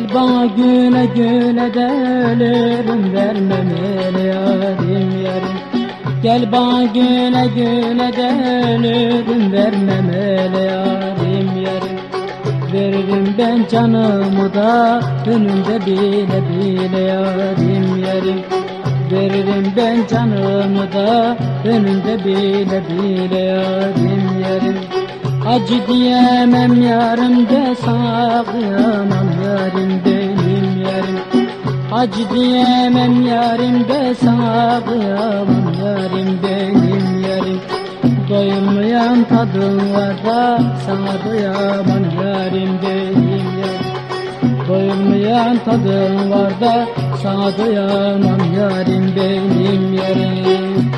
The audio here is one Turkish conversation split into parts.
Gel bana güle güle de ölürüm, vermem el yarim yarim. Gel bana güle güle de ölürüm, vermem el yarim yarim. Veririm ben canımı da önünde bile bile yarim yarim. Veririm ben canımı da önünde bile bile yarim yarim. Acı diyemem yarım de sana kıyamam yarim benim yarim. Acı diyemem yarim de sana kıyamam yarim benim yarim. Doyulmayan tadın var da sana doyamam yarim benim yarim. Doyulmayan tadın var da sana doyamam yarim benim yarim.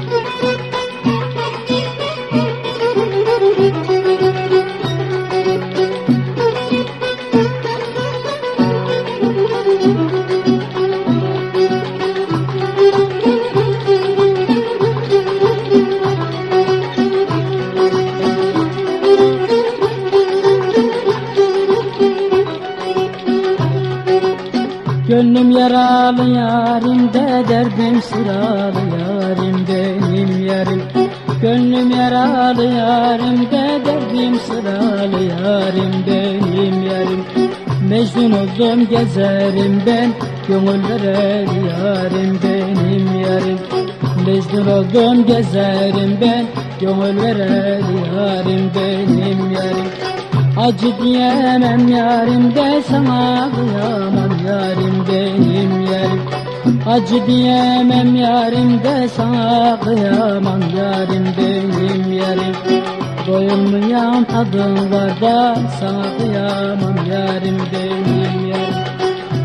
Gönlüm yaralı yarim de derdim sıralı yarim benim yarim. Gönlüm yaralı yarim de derdim sıralı yarim benim yarim. Mecnun oldum gezerim ben, gönül verer yarim benim yarim. Mecnun oldum gezerim ben, gönül verer yarim benim yarim. Acı diyemem yarim de sana kıyamam yarim benim yarim. Acı diyemem yarim de sana kıyamam yarim benim yarim. Doyulmayan tadın var da sana kıyamam yarim benim yarim.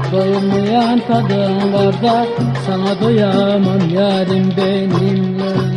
Doyulmayan tadın var da sana doyamam yarim benim yarim.